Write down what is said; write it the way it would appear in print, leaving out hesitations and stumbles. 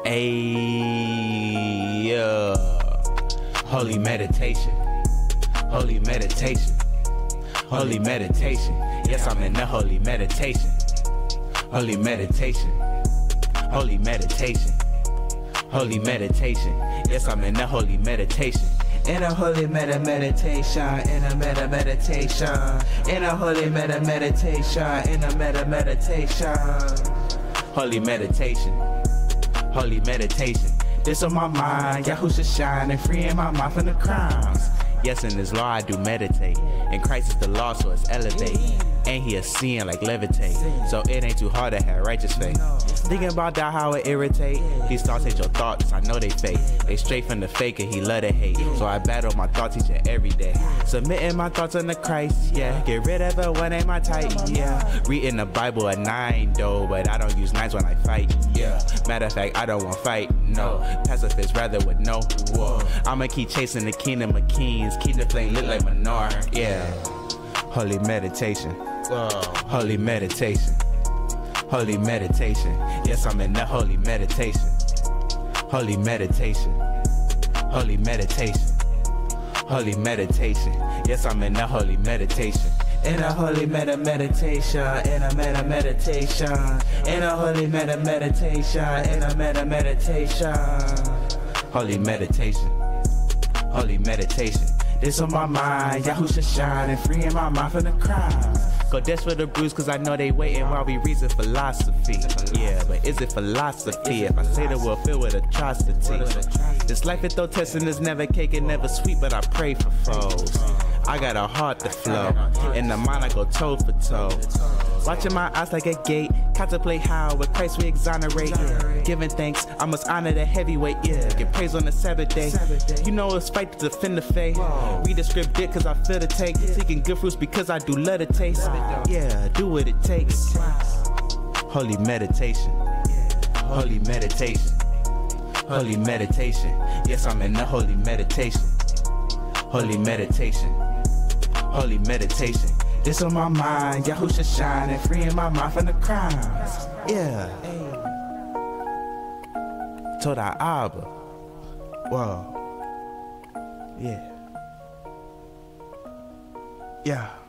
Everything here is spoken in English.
Ayy, holy meditation, holy meditation, holy meditation. Yes, I'm in the holy meditation, holy meditation, holy meditation, holy meditation. Yes, I'm in the holy meditation. In a holy meditation, in a meditation, in a holy meditation, in a meditation. Holy meditation, holy meditation. This on my mind, Yahusha shine and freeing my mind from the crimes. Yes, in this law I do meditate, and Christ is the law, so it's elevate. And he a sin like levitate, so it ain't too hard to have righteous faith. Thinking about that, how it irritate. These thoughts ain't your thoughts, I know they fake. They straight from the fake and he love to hate. So I battle my thoughts each and every day. Submitting my thoughts unto Christ, yeah. Get rid of the one ain't my type, yeah. Reading the Bible at 9 though, but I don't use 9s when I fight, yeah. Matter of fact, I don't want fight, no. Pacifist rather with no war. I'ma keep chasing the kingdom of kings, keep the flame lit like menorah, yeah. Holy meditation, holy meditation, holy meditation. Yes, I'm in the holy meditation, holy meditation, holy meditation, holy meditation. Yes, I'm in the holy meditation. In a holy meditation, in a meditation, in a holy meditation, in a meditation. Holy meditation, holy meditation. This on my mind, Yahusha shine and freeing my mind from the crimes. Go dance for the bruise, cause I know they waiting while we reason philosophy. Yeah, but is it philosophy if I say the world filled with atrocity? This life it though testing is never cake and never sweet, but I pray for foes. I got a heart to flow, in the mind I go toe for toe. Watching my eyes like a gate, contemplate how with Christ we exonerate. Giving thanks, I must honor the heavyweight. Yeah, get praise on the Sabbath day. You know it's fight to defend the faith. Read the script dick cause I feel the take. Seeking good fruits because I do love the taste. Yeah, do what it takes. Holy meditation, holy meditation, holy meditation. Yes, I'm in the holy meditation, holy meditation, holy meditation. This on my mind, Yahusha shine and freeing my mind from the crimes. Yeah. Toda Abba. Whoa. Yeah. Yeah.